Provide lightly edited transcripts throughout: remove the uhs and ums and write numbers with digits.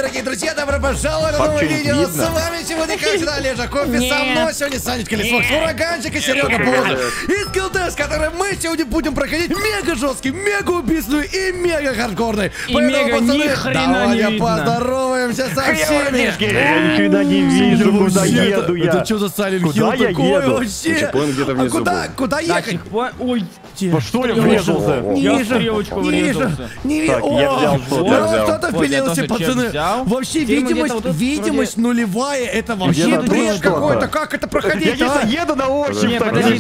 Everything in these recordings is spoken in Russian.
дорогие друзья, добро пожаловать на новое видео. С вами сегодня, как всегда, Олежа Кофе, со мной сегодня Санечка Лесок, Ураганчик и Серега Полозов. И Скиллтест, который мы сегодня будем проходить мега жесткий, мега убийственный и мега хардкорный. Поэтому, пацаны, давайте поздороваемся со всеми. Я ни хрена не вижу, куда еду я. Это что за Silent Hill такой вообще? где-то внизу. Куда ехать? Ой, во что я врезался? я в стрелочку врезался. Не Так, я взял что-то. кто-то впилился, пацаны. Вообще видимость нулевая. Это вообще бред какой-то. Как это проходить? Я еду на ощупь. Подожди,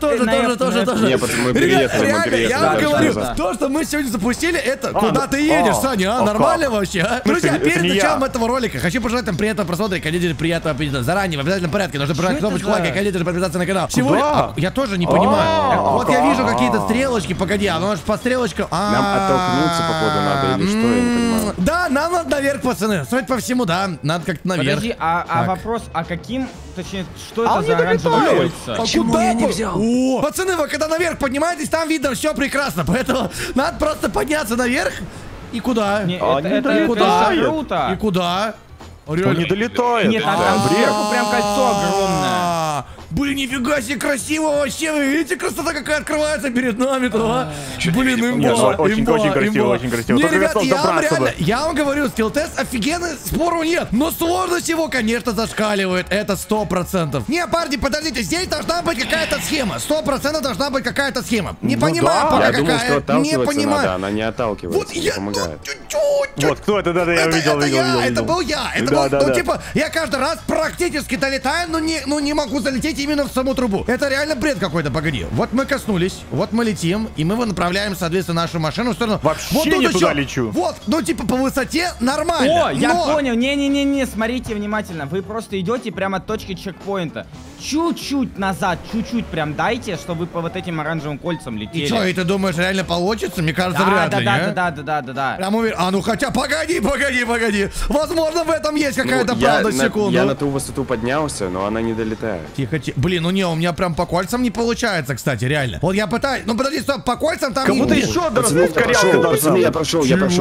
тоже. Не, пацаны, мы Реально, я вам говорю, да. то, что мы сегодня запустили, это куда ты едешь, Саня, нормально вообще, а? Друзья, перед началом этого ролика хочу пожелать вам приятного просмотра и, конечно же, приятного аппетита. Заранее, в обязательном порядке, нужно прожать кнопочку лайка и, конечно же, подписаться на канал. Сегодня, я тоже не понимаю. Вот я вижу какие-то стрелочки, погоди, а ну по стрелочкам. Нам оттолкнуться, походу, надо или что, я не понимаю. Да, нам надо наверх, пацаны. Судя по всему, да, надо как-то наверх. Подожди, а вопрос, а каким, точнее, что это за оранжевые кольца? Почему я не взял? О, пацаны, вы когда наверх поднимаетесь, там видно все прекрасно, поэтому надо просто подняться наверх. И куда? Это куда? круто. И куда? Он не долетает. Нет, там сверху прям кольцо огромное. Блин, нифига себе красиво вообще, вы видите, красота какая открывается перед нами-то, а? Блин, имба, очень красиво, очень красиво. Не, Только ребят, реально, я вам говорю, Скиллтест офигенный, спору нет, но сложность его, конечно, зашкаливает, это 100%. Не, парни, подождите, здесь должна быть какая-то схема, 100% должна быть какая-то схема. Не понимаю пока какая, думал, что не понимаю. надо, она не отталкивается, Вот я, помогает. чуть-чуть. Вот, кто это? Да, я видел. Это был я. Ну, типа, я каждый раз практически долетаю, но не могу залететь именно в саму трубу. Это реально бред какой-то, погоди. Вот мы коснулись, вот мы летим, и мы направляем, соответственно, нашу машину в сторону. Вообще вот не туда лечу. Вот, ну, типа, по высоте нормально. О, я понял. Не, смотрите внимательно. Вы просто идете прямо от точки чекпоинта. Чуть-чуть назад, чуть-чуть прям дайте, чтобы вы по вот этим оранжевым кольцам летели. И что, и ты думаешь, реально получится? Мне кажется, вряд ли, да. Прям уверен. А ну хотя, погоди. Возможно, в этом есть какая-то правда, секунду. Я на ту высоту поднялся, но она не долетает. Тихо. Блин, ну не, у меня прям по кольцам не получается, кстати, реально. Вот я пытаюсь, ну подожди, стоп, по кольцам там... Кому-то еще Пацаны, я прошел.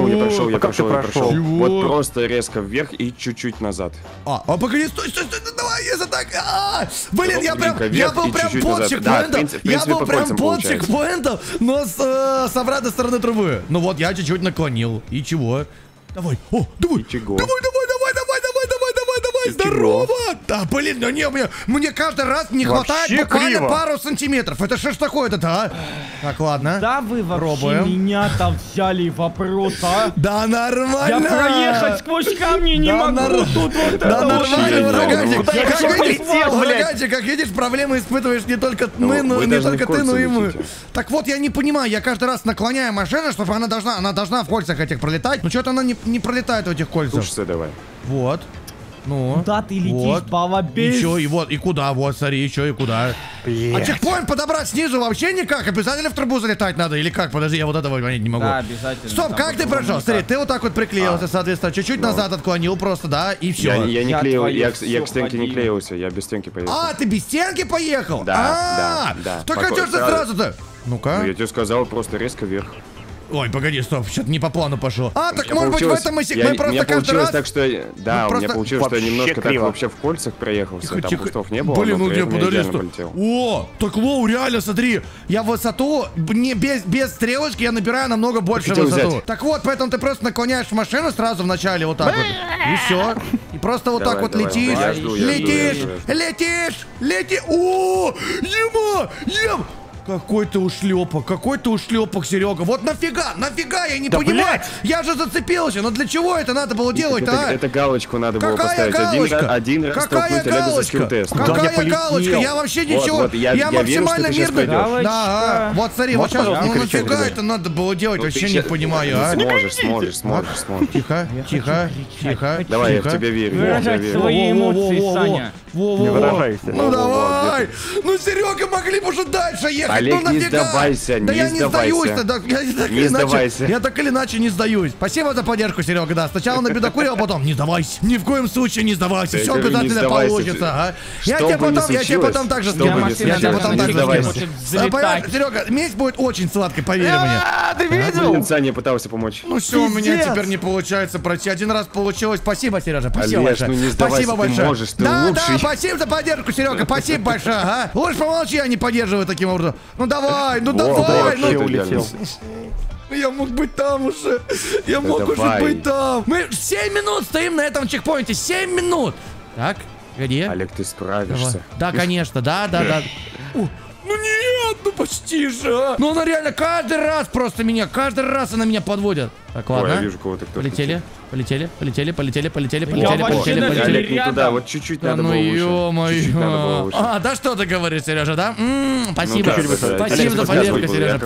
Чего? Вот просто резко вверх и чуть-чуть назад. Погоди, стой, давай, если так... Блин, я был прям под чекпоинтом. Я был прям под чекпоинтом, но с обратной стороны трубы. Ну вот, я чуть-чуть наклонил. И чего? Давай, давай. Здорово! Да, блин, ну не, мне каждый раз не хватает буквально пару сантиметров. Это что ж такое-то, а? Так, ладно. Да вы вообще меня-то взяли вопрос, а? Да нормально! Я проехать сквозь камни не могу. Тут вот да нормально, Ураганчик. Как видишь, проблемы испытываешь не только мы, не только ты, но и мы. Так вот, я не понимаю, я каждый раз наклоняю машину, чтобы она должна в кольцах этих пролетать. Но что-то она не пролетает в этих кольцах. Тушься давай. Вот. Ну, куда ты летишь, балабес? Еще и вот, и куда, вот, смотри, еще и куда. А чекпоинт подобрать снизу вообще никак? Обязательно в трубу залетать надо или как? Подожди, я вот этого понять не могу. Да, обязательно. Стоп, как ты прошел? Смотри, ты вот так вот приклеился, соответственно, чуть-чуть назад отклонил просто, да, и все. Я не клеил, я к стенке не клеился, я без стенки поехал. Ты без стенки поехал? Да. Так а что ж ты сразу-то? Ну-ка. Я тебе сказал, просто резко вверх. Ой, погоди, стоп, что-то не по плану пошло. Так может быть в этом мы просто каждый раз... так, что... Да, у меня получилось, что я немножко так вообще в кольцах проехался, там кустов не было, блин, но при этом я подожди, идеально полетел. Так лоу, реально, смотри, я высоту, без стрелочки я набираю намного больше высоту. Так вот, поэтому ты просто наклоняешь машину сразу в начале вот так вот, и все. И просто вот так вот летишь, летишь. Ема! Какой ты ушлепок, Серега. Вот нафига, я не понимаю. Я же зацепился, но для чего это надо было делать-то, а? Это галочку надо было поставить. Один раз Какая галочка? Какая галочка? Я вообще ничего. Я максимально мирный. Да, вот смотри, вот сейчас, ну нафига это надо было делать, вообще не понимаю, а? Сможешь. Тихо. Давай, я в тебя верю. Выражать свои эмоции, Саня. Не выражайся. Ну давай! Ну, Серега, могли бы уже дальше ехать. Олег, ну не нафига? сдавайся, Да не я не сдаюсь. сдавайся. Не сдавайся. Я так или иначе не сдаюсь. Спасибо за поддержку, Серега, да. Сначала набедокурил, а потом не сдавайся. Ни в коем случае не сдавайся. Все обязательно получится, а. Я тебе потом так же скажу. Я тебе потом так же скажу. Серега, месть будет очень сладкой, поверь мне. Ты видел? Саня пытался помочь. Ну все, у меня теперь не получается пройти. Один раз получилось. Спасибо, Сережа. Спасибо большое. Ну не сдавайся, спасибо большое. Ты можешь, ты да, лучший. Да, спасибо за поддержку, Серега. Спасибо большое, а. Лучше помолчи, я не поддерживаю таким образом. Ну давай, ну давай. Ну улетел. Я мог быть там уже. Я мог уже быть там. Мы 7 минут стоим на этом чекпоинте. 7 минут. Так, где? Олег, ты справишься. Да, конечно, да. Ну нет, ну почти же, а. Ну она реально каждый раз она меня подводит. Так, ладно. Ой, я вижу кого-то, кто полетели. Полетели. Олег, не туда, вот чуть-чуть надо было выше. ё-моё. А, да что ты говоришь, Сережа, да? Спасибо. Спасибо за поддержку, Сережа.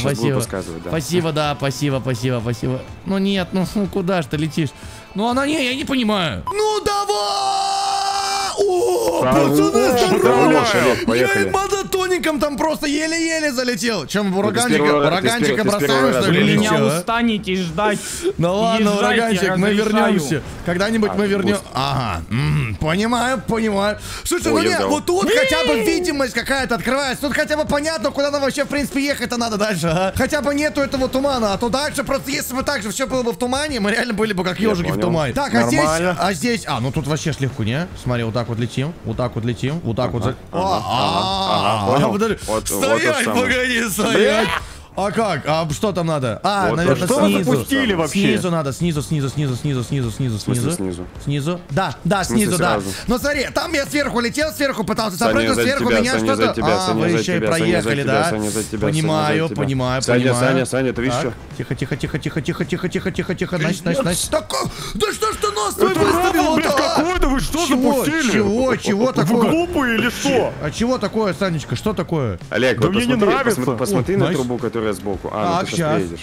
Спасибо. Ну нет, ну куда ж ты летишь? Ну она не, я не понимаю. Ну давай! О, пацаны, я и монотоником там просто еле-еле залетел. Чем ураганчика бросаем, что ли? Меня устанете ждать. Ну ладно, ураганчик, мы вернемся. Когда-нибудь мы вернемся. Ага, понимаю. Слушай, ну нет, вот тут хотя бы видимость какая-то открывается. Тут хотя бы понятно, куда нам вообще, в принципе, ехать-то надо дальше. Хотя бы нету этого тумана. А то дальше просто, если бы так же все было бы в тумане, мы реально были бы как ежики в тумане. Так, а здесь... ну тут вообще шлегку, не? Смотри, вот так вот летим. Вот так вот. Стоять, погоди, стоять. А как? А что там надо? Наверное, что вы запустили вообще? Снизу надо, снизу. Снизу. Да, снизу, да. Но смотри, там я сверху летел, сверху пытался запрыгнуть, сверху меня что-то... вы еще и проехали, да? Понимаю. Саня, ты видишь что? Тихо. Найс. Да что ж ты нос твой выставил? Какой-то вы что запустили? Чего такое? Вы глупые или что? А чего такое, Санечка? Что такое? Олег, мне не нравится. Посмотри на трубу, которая сбоку. Ну ты сейчас приедешь.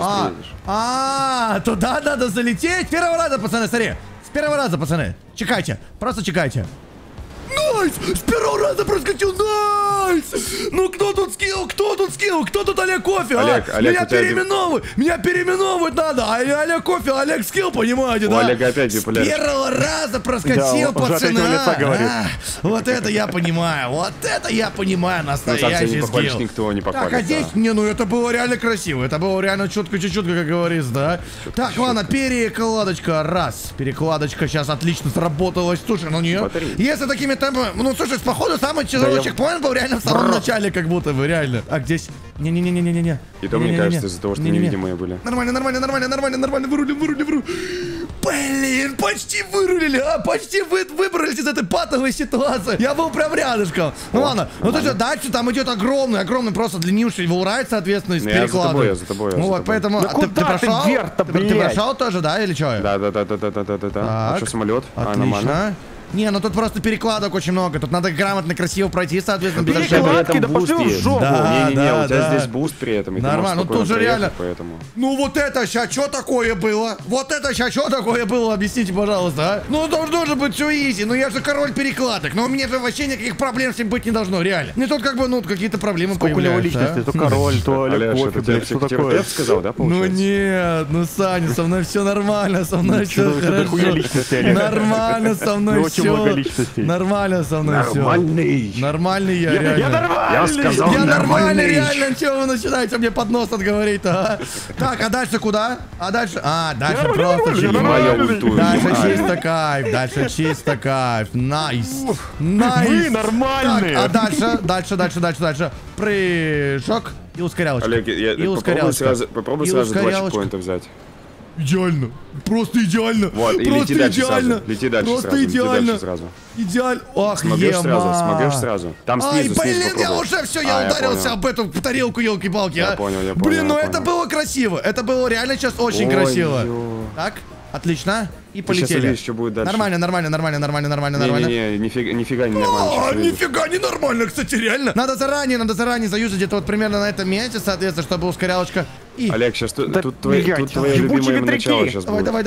Туда надо залететь. С первого раза, пацаны. Чекайте. Просто чекайте. Найс! С первого раза проскочил, найс! Ну кто тут скилл? Кто тут Олег Кофе, Олег, Меня переименовывать надо! Олег Кофе, Олег скилл, понимаете, да? Олега опять биполярный. С первого раза проскочил, пацаны. Вот это я понимаю, настоящий скилл. Никто не похвалит. Так, а здесь, это было реально красиво. Это было реально чутко, как говорится, да? Так, ладно, перекладочка, раз. Перекладочка сейчас отлично сработалась. Слушай, если такими темпами... Ну, слушай, походу, самый тяжелый чекпоинт был реально в самом начале, как будто бы, реально. А здесь... Не-не-не-не-не-не. И то, мне кажется, из-за того, что невидимые были. Нормально. Вырулим. Блин, почти вырулили, почти выбрались из этой патовой ситуации. Я был прям рядышком. Ну ладно, то есть дальше там идет огромный, просто длиннейший волрайд, соответственно, из перекладов. Я за тобой. Ну вот, поэтому... Ты прошел? Ты прошел тоже, да, или что? Да. А что, самолет? Отлично. Не, ну тут просто перекладок очень много. Тут надо грамотно, красиво пройти, соответственно, без перекладки, да пошли в жопу. Не-не-не, у тебя здесь буст при этом. Нормально, ну тут же реально. Поэтому. Ну вот это сейчас что такое было? Объясните, пожалуйста, а? Ну должно же быть все изи. Ну я же король перекладок. Но у меня же вообще никаких проблем с ним быть не должно, реально. Не тут как бы, какие-то проблемы появляются. Сколько у него личности? То король, то Олег Кофе, что такое? Я сказал, да, получается? Ну нет, Саня, со мной все нормально, со мной все хорошо. Нормально со мной все. Нормально со мной все. Нормальный я, реально. Я нормальный. Я сказал, я нормальный, реально. Чего вы начинаете мне под нос отговорить-то, а? Так, а дальше куда? Дальше просто чисто кайф. Найс. Вы нормальные. Так, а дальше. Прыжок и ускорялочка. Олег, попробуй сразу 2 чекпоинта взять. Идеально. Просто идеально. Вот, и просто идеально. Лети дальше просто сразу. Идеально. Сразу. Идеально. Ох, смогешь сразу. Там снизу, блин, я уже все, я ударился об эту тарелку, елки-палки. Я понял. Блин, это было красиво. Это было реально сейчас очень красиво. Так, отлично. И полетели. Сейчас что будет дальше. Нормально. Не, нифига не нормально. Нифига не нормально, кстати, реально. Надо заранее заюзать где-то вот примерно на этом месте, соответственно, чтобы ускорялочка И... Олег, сейчас тут твое любимое начало сейчас будет. Давай.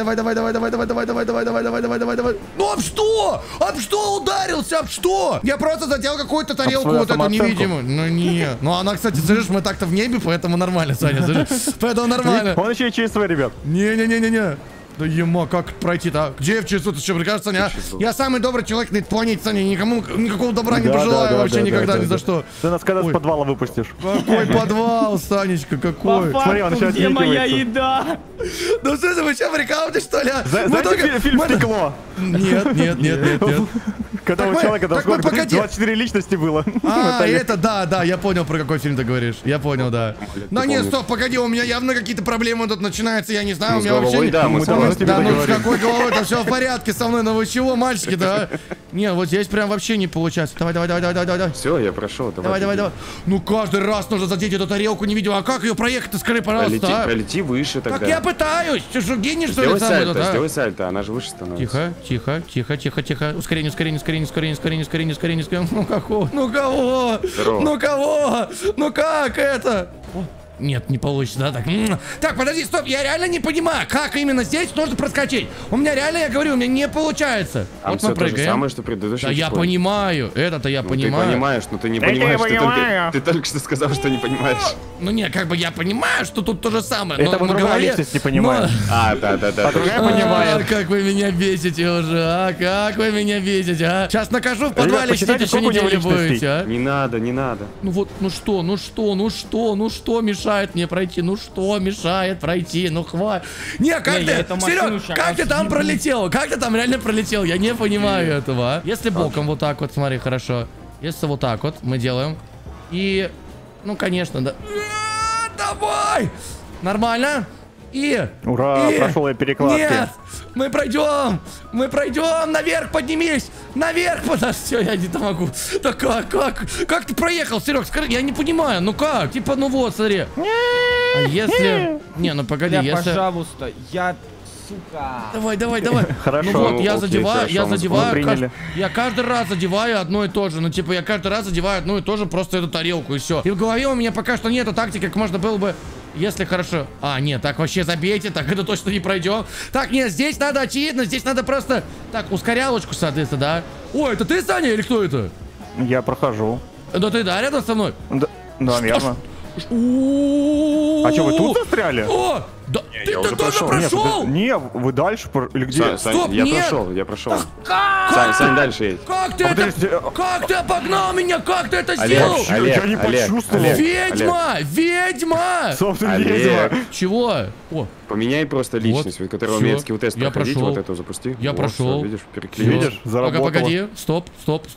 Ну об что? Об что ударился? Об что? Я просто задел какую-то тарелку вот эту невидимую. Ну не. Ну она, кстати, слышишь, мы так-то в небе, поэтому нормально, Саня. Поэтому нормально. Он еще и чистый, ребят. Не. Да ема, как пройти-то? Где в часу? Ты что, прикажешь, Саня? Я самый добрый человек на планете, Саня. Никакого добра не пожелаю вообще никогда, ни за что. Ты нас когда с подвала выпустишь? Какой подвал, Санечка, какой? Смотри, он еще где моя еда? Ну что, вы что, прикалываетесь, что ли? Знаете фильм «Стекло»? Нет. Когда у человека там сколько? 24 личности было. Это да, я понял, про какой фильм ты говоришь. Я понял, да. Но нет, стоп, погоди, у меня явно какие-то проблемы тут начинаются, я не знаю, у меня вообще... Да, ну с какой головой, там все в порядке со мной, ну вы чего, мальчики, да? Не, вот здесь прям вообще не получается. Давай. Все, я прошел, давай. Ну каждый раз нужно задеть эту тарелку, не видел. А как ее проехать-то, скорее, пожалуйста, Пролети выше тогда. Так я пытаюсь. Ты что, гений, что ли, самый тут, а? Сделай сальто, она же выше становится. Тихо. Ускорение. Ну кого? Ну как это? Нет, не получится, да, так. Так, подожди, стоп, я реально не понимаю, как именно здесь нужно проскочить. У меня реально, я говорю, у меня не получается. Вот мы прыгаем. То же самое, что предыдущий. Да я понимаю, это-то я понимаю. Ты понимаешь, но ты не понимаешь, ты только что сказал, что не понимаешь. Ну не, как бы я понимаю, что тут то же самое. Это мы другая личность не понимаем. Да. Другая понимает. Как вы меня бесите уже, как вы меня бесите, а? Сейчас накажу в подвале, сидите еще неделю будете, а? Не надо. Ну вот, ну что мешает мне пройти? Ну что мешает пройти? Ну хватит. Не, как ты, Серег, как ты там пролетел? Как ты там реально пролетел? Я не понимаю этого, а? Если боком вот так вот, смотри, хорошо. Если вот так вот мы делаем. И, ну, конечно, да. Давай! Нормально? Ура, прошел я перекладки. Нет, мы пройдем, наверх поднимись, наверх, все, я не могу. Да как ты проехал, Серег, скажи, я не понимаю, ну как, типа, ну вот, смотри. А если, не, ну погоди, если... Пожалуйста, сука. Давай. Хорошо. Ну вот, я задеваю, приняли. я каждый раз задеваю одно и то же. Ну, типа, я каждый раз задеваю одно и то же, просто эту тарелку, и все. И в голове у меня пока что нету тактики, как можно было бы, если хорошо. А, нет, так вообще забейте, так это точно не пройдем. Так, нет, здесь надо очевидно, здесь надо просто... Так, ускорялочку, соответственно, да? О, это ты, Саня, или кто это? Я прохожу. Да ты, да, рядом со мной? Да, наверное. А что, вы тут застряли? О, да, ты тоже прошел? Не, вы дальше, или где? Стоп, я прошел. Сань, дальше едь. Как ты обогнал меня? Как ты это сделал? Я не почувствовал. Ведьма! Собственно, ведьма. Чего? Поменяй просто личность, которая умеет скилл-тест проходить, вот эту запусти. Я прошел. Видишь, переклеил. Видишь, заработало. Погоди, стоп.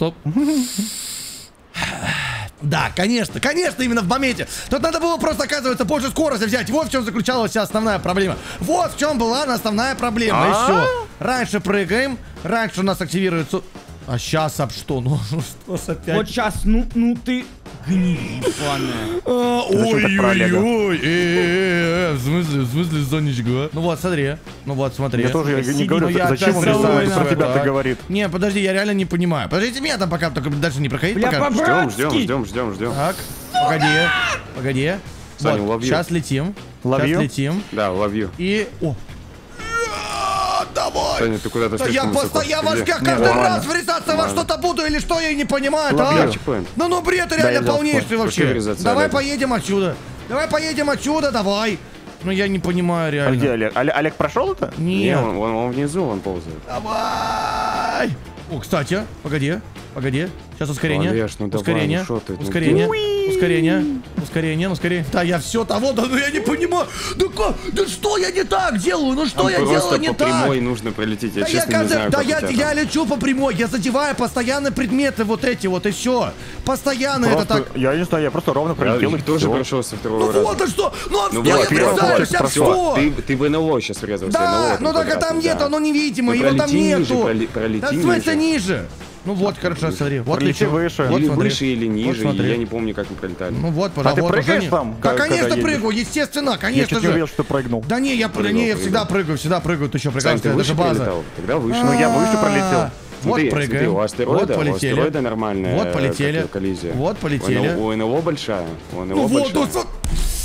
Да, конечно, именно в моменте. Тут надо было просто, оказывается, больше скорости взять. Вот в чем заключалась вся основная проблема. Вот в чем была основная проблема. И все. Раньше прыгаем, раньше у нас активируется... А сейчас об что? Ну что опять? Вот сейчас, ну ты гниль, ой-ой-ой. В смысле, Сонечка? Ну вот, смотри. Я тоже не говорю, зачем он про тебя-то говорит? Не, подожди, я реально не понимаю. Подождите меня там пока, только дальше не проходить пока. Ждем. Так, погоди. Саня, вот, сейчас летим. Да, ловью. И... О! Давай! Саня, ты куда-то слишком высоко. Я каждый раз врезаться во что-то буду или что, я не понимаю, а? Ну бред реально полнейший вообще. Давай поедем отсюда. Давай. Ну я не понимаю реально. А где Олег? Олег прошел это? Нет. Он внизу, он ползает. Давай! О, кстати, погоди. Сейчас ускорение. Олеж, ну давай, Ускорение. Да, я все того, да, ну я не понимаю. Да что я не так делаю? Ну что я делаю не так? Просто по прямой нужно пролететь, я честно не знаю, да, я лечу по прямой, я задеваю постоянно предметы вот эти вот, и все. Постоянно это так. Я не знаю, я просто ровно пролетел. Я тоже прошел со второго раза. Ну вот, а что? Ну а что я врезаюсь, а что? Ты в НЛО сейчас врезался. Да, ну так а там нет, оно невидимо, его там нету. Да в смысле ниже? Ну вот, хорошо, смотри. Вот лети выше. Или выше, или ниже. Я не помню, как мы пролетали. Ну вот, пожалуйста. А ты прыгаешь там? Да, конечно, прыгаю, естественно, конечно же. Я чуть не увидел, что ты прыгнул. Да не, я всегда прыгаю, ты еще прыгаешь, это же база. Тогда выше. Ну я выше пролетел. Вот прыгаем, вот полетели. У астероида нормальная коллизия. Вот полетели. У НЛО большая. Ну вот,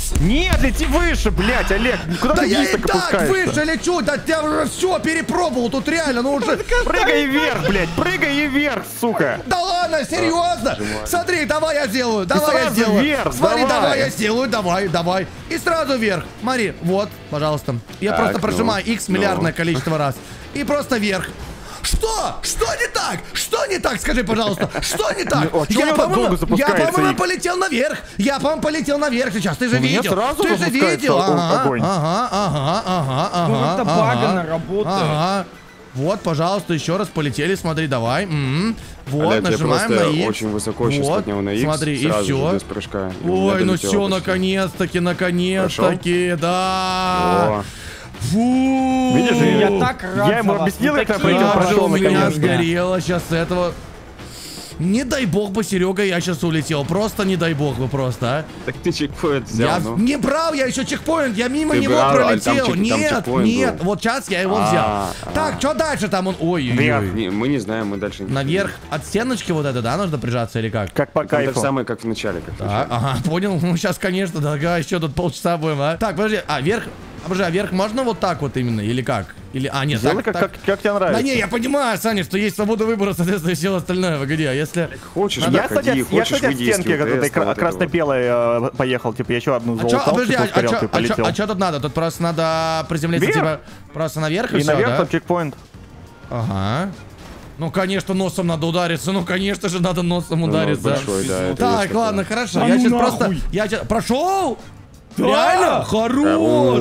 Нет, лети выше, блядь, Олег. Куда Да ты я вниз и так так опускаешься? выше лечу, да я уже все перепробовал, тут реально, ну уже... Прыгай вверх, блядь, прыгай вверх, сука. Да ладно, серьезно? Смотри, давай я сделаю, давай я сразу сделаю. вверх, Смотри, давай. давай я сделаю, давай. И сразу вверх. Смотри, вот, пожалуйста. Я Так, просто ну, прожимаю X миллиардное ну. количество раз. И просто вверх. Что? Что не так? Что не так? Скажи, пожалуйста. Что не так? Ну, а чё у него так долго запускается по-моему, X? полетел наверх. Я, по-моему, полетел наверх сейчас. Ты же У меня видел. сразу Ты же запускается видел. огонь. Ага. Ну это багано работает. Ага. Вот, пожалуйста, еще раз полетели, смотри, давай. Вот, Олег, я нажимаем просто на X. очень высоко сейчас Вот, поднял на X, смотри, и сразу все. же без прыжка. И у меня Ой, ну долетело все, почти. наконец-таки, да. О, Фу. Видишь, Я так рад Я ему за вас. объяснил, Вы как я такие пройдем, Как же прошел у меня наконец-то. сгорело сейчас с этого. Не дай бог бы, Серега, я сейчас улетел. Просто не дай бог бы, просто, а. так ты чекпоинт взял, Я ну. не брал, я еще чекпоинт, я мимо Ты него брал, а пролетел. там Нет, чекпоинт нет, был. вот сейчас я его взял. Так, что дальше там он? Ой-ой-ой. Не, мы не знаем, мы дальше не Наверх от стеночки вот это, да, нужно прижаться или как? Как по Там так кайфу. самое, как в начале. Как в А, начале. ага, понял. Ну, сейчас, конечно, дорога, еще тут полчаса будем, а. Так, подожди, вверх, а вверх можно вот так вот именно, или как? Или, нет, Сделай, так, как тебе нравится. Да не, я понимаю, Саня, что есть свобода выбора, соответственно, и все остальное. Погоди, а если... Хочешь, Я, кстати, проходи, я, хочешь, кстати, от выйди из стенки от этой QTS, вот это красно-белой поехал. Типа, еще одну А залутал, подожди, типа, ускорялку и полетел. а чё тут надо? Тут просто надо приземлиться, Вверх? типа, просто наверх и И все, наверх да? там чекпоинт. Ага. Ну, конечно, носом надо удариться. Ну, конечно же, надо носом Ну, удариться. большой, да, это Так, есть ладно, такое. хорошо. Да Я ну сейчас нахуй. просто... Я сейчас... Прошел? Реально? Хорош!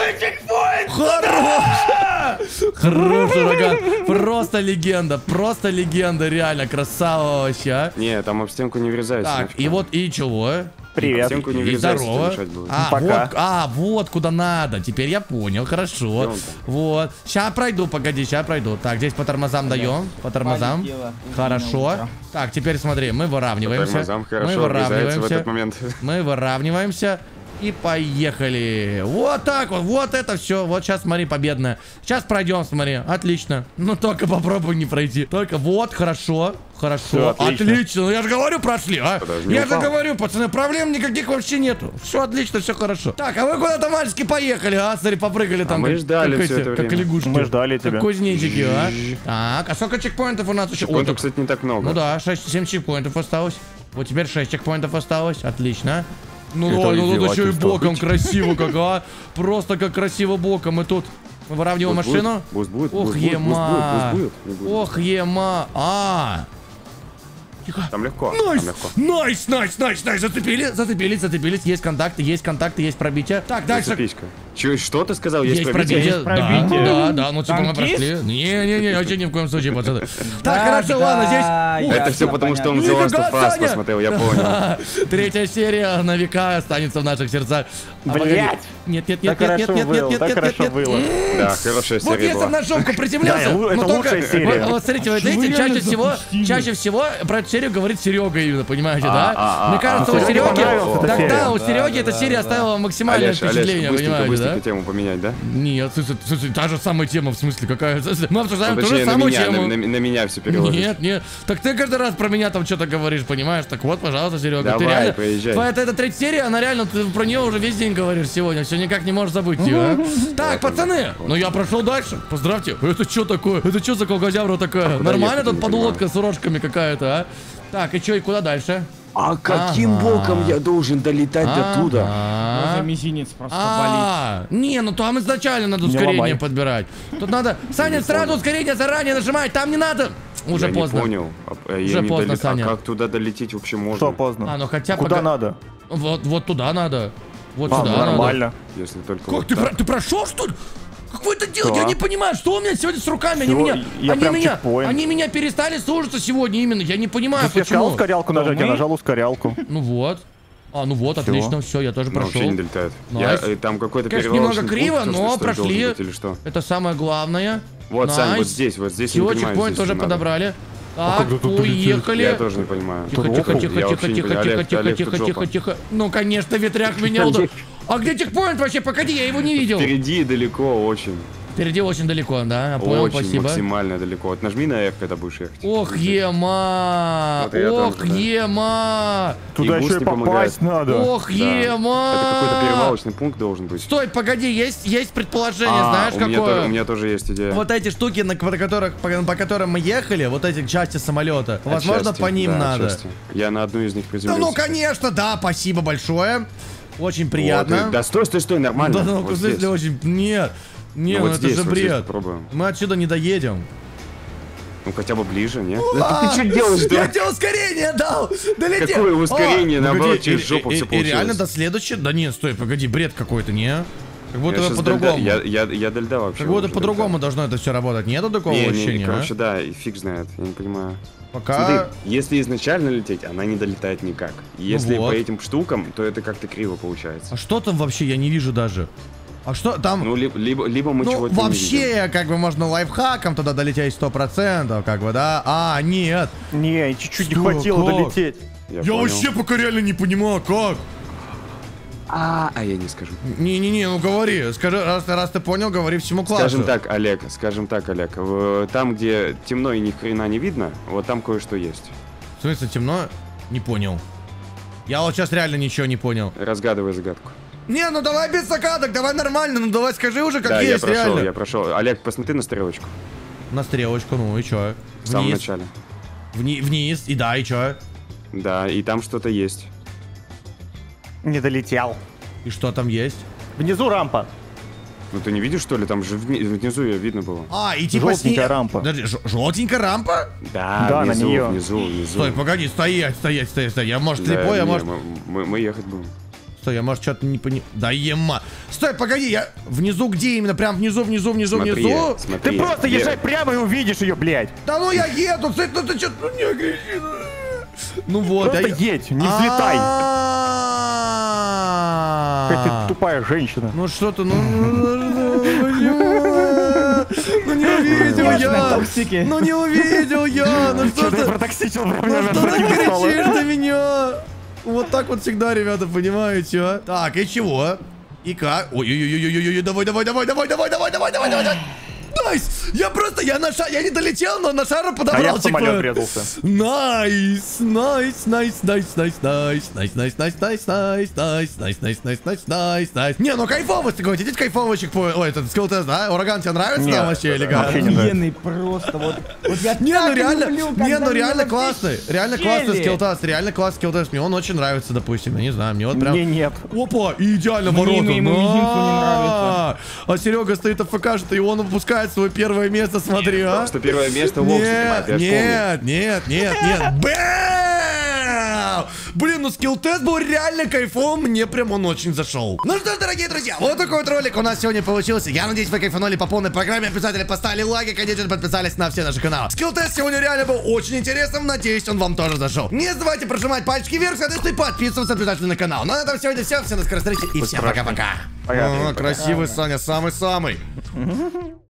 Хорош! Хорош, ураган. Просто легенда, реально, красава вообще. а. Не, там об стенку не врезается. Так, и вот, и чего? Привет. Стенку не И врезается, здорово. мешать будет. Пока. Вот куда надо. Теперь я понял, хорошо. Где он там? Вот. Сейчас пройду, погоди, сейчас пройду. Так, здесь по тормозам даем. По тормозам. полетело. Хорошо. Извини, Так, теперь смотри, мы выравниваемся. Тормозам Мы хорошо врезается в этот выравниваемся. момент. Мы выравниваемся. И поехали. Вот так вот, вот это все. Вот сейчас, смотри, победное. Сейчас пройдем, смотри. Отлично. Ну, только попробуй не пройти. Только вот, хорошо. Хорошо. Всё, отлично. Отлично. Ну, я же говорю, прошли, а? Подожди, не Я же упал. говорю, пацаны, проблем никаких вообще нету. Все отлично, все хорошо. Так, а вы куда-то, мальчики, поехали, а? Смотри, попрыгали там. мы ждали как всё эти, это как время. лягушки. Мы ждали Как тебя. кузнечики, а? Так, а сколько чекпоинтов у нас еще? Ой, Чекпоинтов, так- кстати, не так много. ну да, 7 чекпоинтов осталось. Вот теперь 6 чекпоинтов осталось. Отлично. Ну Это да, ну тут еще и издевательство. боком красиво как, а. Просто как красиво боком. И тут мы выравниваем Буст машину. будет, буст будет, Ох, буст будет, ема. буст будет, не будет. Ох, ема. Тихо. Там легко, Найс, там легко. найс. Зацепились. Есть контакты, есть пробитие. Так, дальше. Зацепись-ка. Что ты сказал? Есть пробитие. Есть пробитие. Да, ну типа мы Танкист? прошли. Не, вообще ни в коем случае, пацаны. Так, Да, хорошо, ладно, здесь... да, Ух, Это все потому, что он понятно. The Last of Нифига, Us Саня! посмотрел, я понял. Третья серия на века останется в наших сердцах. Блядь! Нет. Так хорошо было, так хорошо было. Да, хорошая Вот серия я там была. на жопку приземлялся. Да, но это только- лучшая серия. Вот смотрите, вот видите, чаще всего про эту серию говорит Серега именно, понимаете, да? Мне кажется, у Сереге Сереги... понравилась эта серия. Да, у Сереги эта серия оставила максимальное Олеж, впечатление, быстренько понимаете, да? тему поменять, да? Нет, слушай, та же самая тема, в смысле, какая? Мы обсуждаем Ну, ту же точнее, на самую меня, тему. на меня все переложишь. Нет. Так ты каждый раз про меня там что-то говоришь, понимаешь? Так вот, пожалуйста, Серега, ты Давай, реально... поезжай. Твоя эта третья серия, она реально, ты про нее уже весь день говоришь сегодня, все никак не можешь забыть ее, а? Так, пацаны, ну я прошел дальше, поздравьте. Это что такое? Это что за колгозявра такая? куда Нормально ехать, тут не подлодка с рожками какая-то, а? Так, и что, и куда дальше? А каким боком я должен долетать до туда? Даже мизинец просто болит. Не, ну там изначально надо Не ускорение ломай. подбирать. Тут надо... Саня, сразу ускорение заранее нажимай, там не надо. Уже Я поздно. не понял. Уже поздно, Саня. А как туда долететь вообще можно? Что поздно? Ну хотя Куда пока- надо? Вот туда надо. Вот А, сюда ну, надо. нормально. Если только Как, вот ты, так. ты прошел, что ли? Как вы это делаете? Да. Я не понимаю, что у меня сегодня с руками? Всего- я прям чекпоинт. Они меня перестали слушаться сегодня именно. Я не понимаю, Ты сказал почему. ускорялку нажать, я мы? нажал ускорялку. Ну вот. Ну вот, отлично, все, я тоже Ну, вообще прошел. не долетает. Найс. Там какой-то Конечно, перевороченный немного криво, пункт, но что ли, прошли. должен быть, или что? Это самое главное. Вот, Сань, вот Найс. здесь, я не Всего понимаю, чекпоинт здесь тоже что надо. подобрали. Так, когда тут долетели? уехали. Я тоже не понимаю. Тихо. Я вообще не понимаю. Олег, тут жопа. Ну, конечно, ветряк меня удар. А где чекпоинт вообще? Погоди, я его не видел. Впереди далеко очень. Впереди очень далеко, да? Понял, Очень спасибо. максимально далеко. Вот нажми на F, когда будешь ехать. Ох, ема! Вот и я Ох, тоже, да. ема! Туда И еще буст и не попасть помогает. надо. Ох, Да. ема! Это какой-то перевалочный пункт должен быть. Стой, погоди, есть предположение, знаешь, у меня, какое? у меня тоже есть идея. Вот эти штуки, по которым мы ехали, вот эти части самолета, возможно, Отчасти, по ним да, надо. отчасти. Я на одну из них Да приземлился. ну, конечно, да, спасибо большое. Очень Вот, приятно. да стой, нормально. Да, ну, Вот в смысле, здесь. очень... Нет, Ну, ну вот это здесь, же вот здесь бред. попробуем. Мы отсюда не доедем. Ну хотя бы ближе, нет? А, Да ты что делаешь, Я да? тебе ускорение дал! Долетел! Какое ускорение, наоборот, через жопу и всё реально получилось. до следующего... Да нет, стой, погоди, бред какой-то, не? Как будто Я бы щас по-другому. Я до льда вообще. Как будто уже по-другому должно это все работать. Нету такого долетал. ощущения, а? Короче, да, и фиг знает, я не понимаю. Пока... Смотри, если изначально лететь, она не долетает никак. Если вот. по этим штукам, то это как-то криво получается. А что там вообще? Я не вижу даже. А что там? Ну, либо мы Ну, чего-то не видим. вообще, как бы можно лайфхаком туда долететь 100%, как бы, да? А, нет. Не, чуть-чуть не Что, хватило как? долететь. Я Я понял. вообще пока реально не понимаю, как. А я не скажу. Не-не-не, ну говори. Скажи, раз ты понял, говори всему классу. Скажем так, Олег, там, где темно и ни хрена не видно, вот там кое-что есть. В смысле, темно? Не понял. Я вот сейчас реально ничего не понял. Разгадывай загадку. Не, ну давай без загадок, давай нормально, ну давай скажи уже, как Да, есть, реально. я прошел. Олег, посмотри на стрелочку. На стрелочку, ну и чё? В самом Вниз, начале. вниз, и да, и чё? Да, и там что-то есть. Не долетел. И что там есть? Внизу рампа. Ну ты не видишь, что ли? Там же внизу ее видно было. А, и типа Желтенькая рампа. Подожди, желтенькая рампа? Да, на неё. внизу. Стой, погоди, стоять. Я, может, Да, слепой, я, не, может... мы ехать будем. Стой, я, может, что-то не понимаю. Да ема. Стой, погоди, я... Внизу где именно? Прям внизу? Смотри, Ты просто езжай прямо и увидишь ее, блядь. Да ну я еду, стой, ну ты что, ну не агрессивно. Ну вот, Просто я... едь, не взлетай. Какая ты А-а-а. тупая женщина. Ну что-то, ну не увидел я. Токсики. Ну не увидел я. Ну что Что ты ты... протоксичил Ну прямо что ты на стало? кричишь на меня? Вот так вот всегда, ребята, понимаете, а? Так, и чего? И как? Ой-ой-ой-ой-ой, давай. Найс! Я не долетел, но на шару А я подобрал в самолет чекпоинт. врезался. Найс! Не, ну кайфово, ты говорите, здесь кайфовый чекпоинт. Ой, этот скилл-тест, да? Ураган тебе нравится Нет, там вообще или как? вообще не нравится. Офигенный просто, вот я Не, ну так реально, люблю, не, когда ну реально мне классный, вообще реально щели. классный скилл-тест, реально классный скилл-тест. Мне он очень нравится, допустим, я не знаю, мне вот прям... Мне нет. Опа, и идеально Мне ворота. ему единству не нравится. А Серега стоит АФК, что и он выпускает свое первое место, смотри, а? Что первое место Вовк занимает, я ж Нет. Бэм! Блин, ну скилл-тест был реально кайфовым, мне прям он очень зашел. Ну что ж, дорогие друзья, вот такой вот ролик у нас сегодня получился. Я надеюсь, вы кайфанули по полной программе. Обязательно поставили лайки, конечно же, подписались на все наши каналы. Скилл-тест сегодня реально был очень интересным, надеюсь, он вам тоже зашел. Не забывайте прожимать пальчики вверх, соответственно, и подписываться обязательно на канал. Ну а на этом сегодня все, всем до скорой встречи и всем пока-пока. Пока. Красивый Саня, самый-самый.